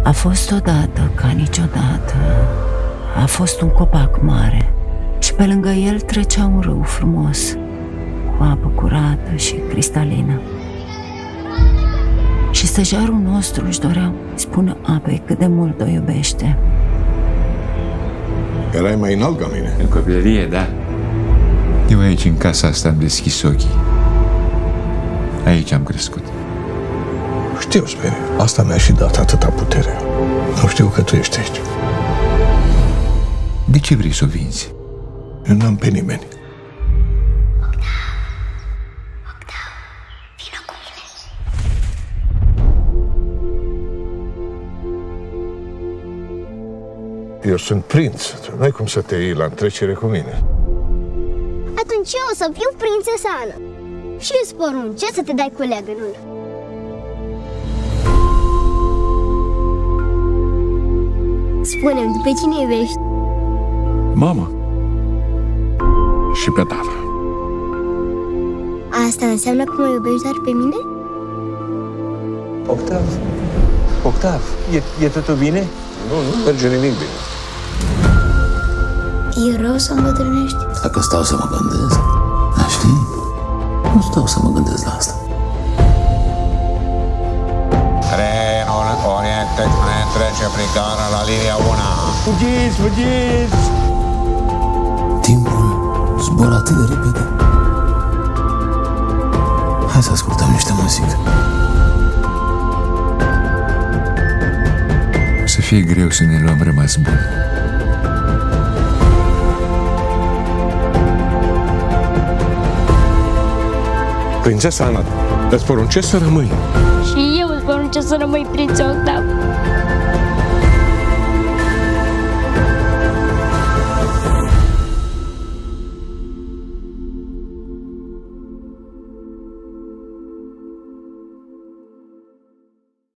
A fost odată, ca niciodată, a fost un copac mare și pe lângă el trecea un râu frumos, cu apă curată și cristalină. Și stejarul nostru își dorea spună apei cât de mult o iubește. Erai mai înalt ca mine. În copilărie, da. Eu aici, în casa asta, am deschis ochii. Aici am crescut. Știu, Sperie. Asta mi-a și dat atâta putere. Nu știu că tu ești aici. De ce vrei să o vinzi? Eu n-am pe nimeni. Vină cu mine. Eu sunt prinț. Tu n-ai cum să te iei la întrecere cu mine. Atunci eu o să fiu prințesa Ana. Și îți porunce să te dai cu leagănul. Spune-mi, pe cine iubești? Mama. Și pe tata. Asta înseamnă că mă iubești doar pe mine? Octav, e totul bine? Nu merge nimic bine. E rău să îmbătrânești? Dacă stau să mă gândesc, dar știi? Nu stau să mă gândesc la asta. Trenul Orient Express trece prin gara la linia 1. Fugiți! Timpul zboară atât de repede. Hai să ascultăm niște muzică. O să fie greu să ne luăm rămas bun. Prințesa Ana, îți poruncesc să rămâi. Și eu îți poruncesc să rămâi prinț Octav.